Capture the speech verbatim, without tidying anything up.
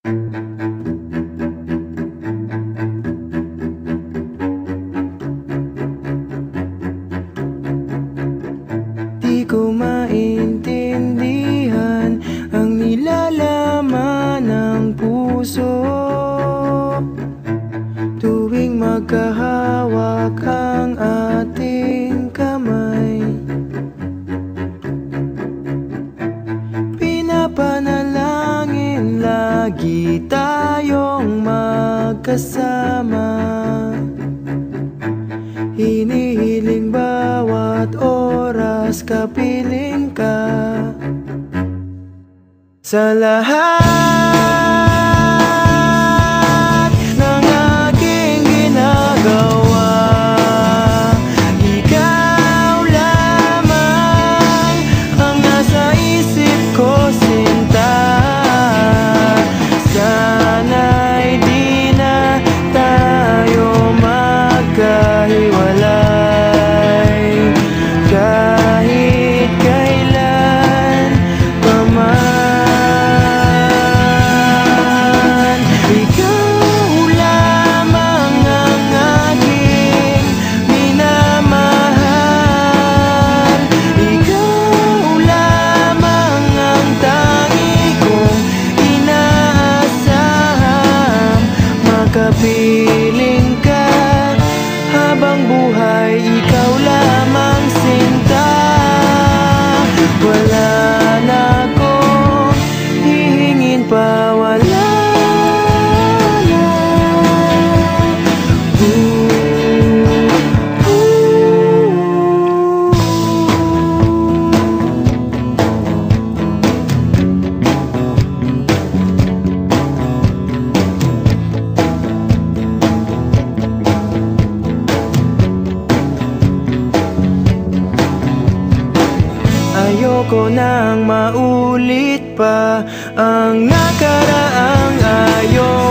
Di ko maintindihan ang nilalaman ng puso tuwing magkahawak ang ating kamay. Pinapanalangin lagi tayong magkasama, hinihiling bawat oras kapiling ka. Sa lahat ng aking ginagawa, ikaw lamang ang nasa isip ko, sinta. Sana'y di na tayo magkahiwalay kahit kailan pa man. Ikaw lamang ang aking minamahal, ikaw lamang ang tangi kong inaasahang makapiling ka habang buhay. Ikaw lamang, sinta. Wala na akong hihingin pa, wala na. Ooh, ooh. Ayoko nang maulit pa ang nakaraang ayaw